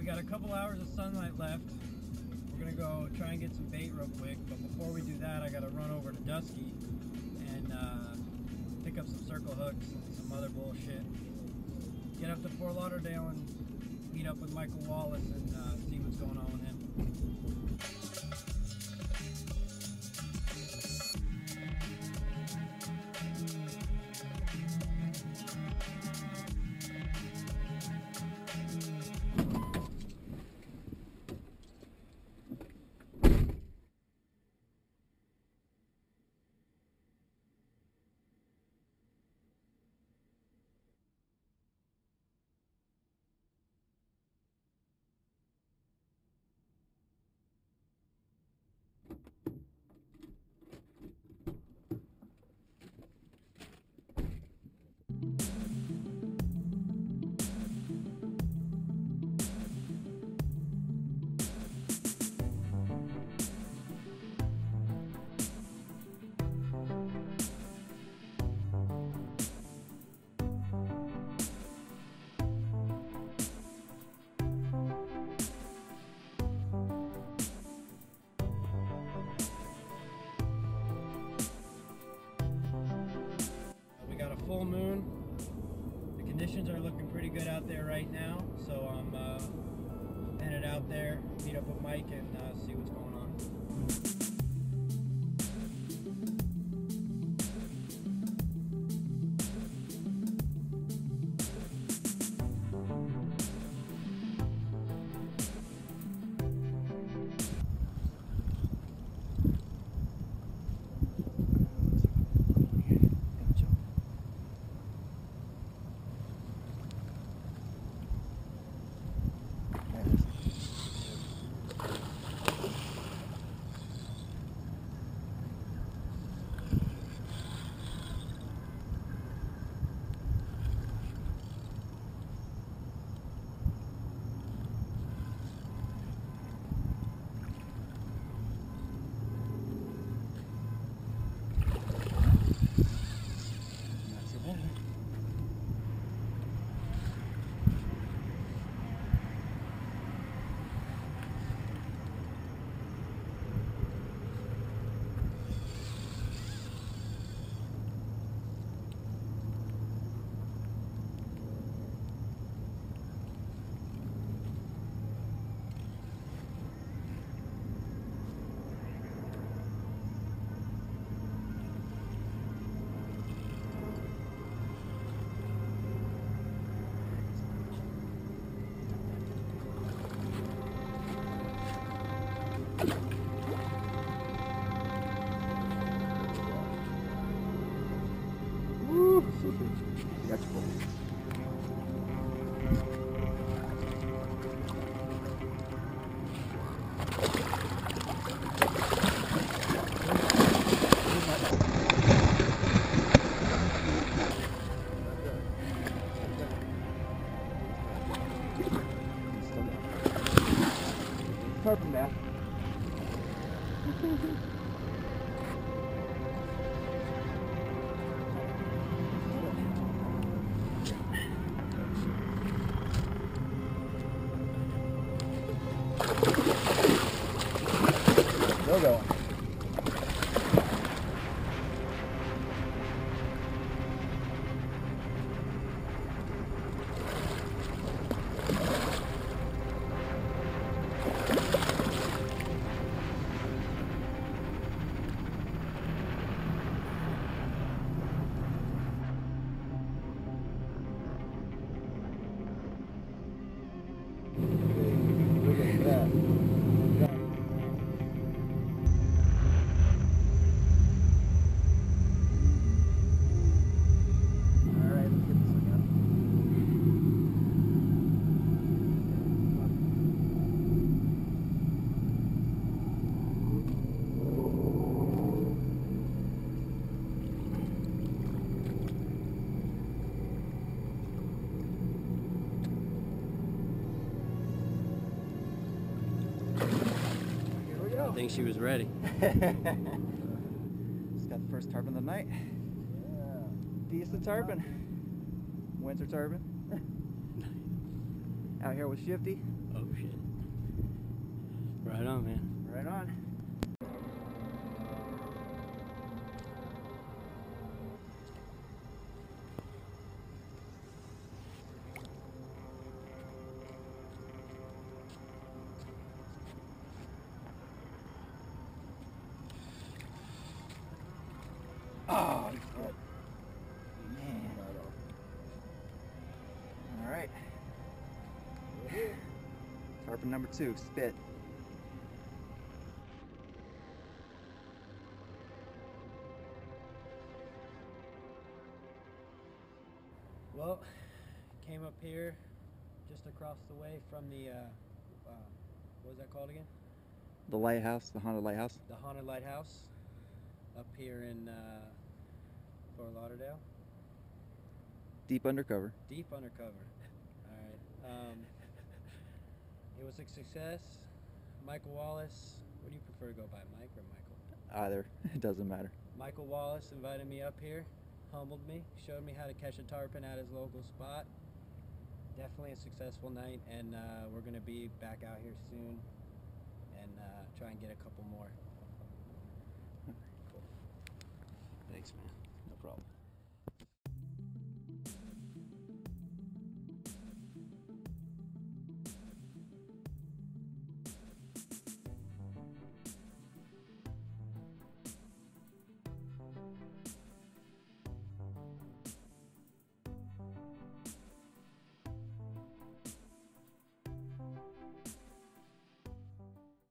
got a couple hours of sunlight left. We're gonna go try and get some bait real quick, but before we do that, I gotta run over to Dusky and pick up some circle hooks and some other bullshit. Get up to Fort Lauderdale and meet up with Michael Wallace and see what's going on with him. Full moon. The conditions are looking pretty good out there right now, so I'm headed out there, meet up with Mike, and see what's going on. That's cool. Tarpon back. Still going. Look at that. I think she was ready. Just got the first tarpon of the night. Yeah. Decent tarpon. Winter tarpon. Out here with Shifty. Oh shit. Right on, man. Right on. Oh, he's good. Man. All right. Tarpon number 2, spit. Well, came up here just across the way from the, what was that called again? The lighthouse, the haunted lighthouse. The haunted lighthouse up here in Fort Lauderdale. Deep undercover. Deep undercover. All right. It was a success. Michael Wallace. What do you prefer to go by, Mike or Michael? Either. It doesn't matter. Michael Wallace invited me up here, humbled me, showed me how to catch a tarpon at his local spot. Definitely a successful night, and we're going to be back out here soon and try and get a couple more. Cool. Thanks, man. No problem.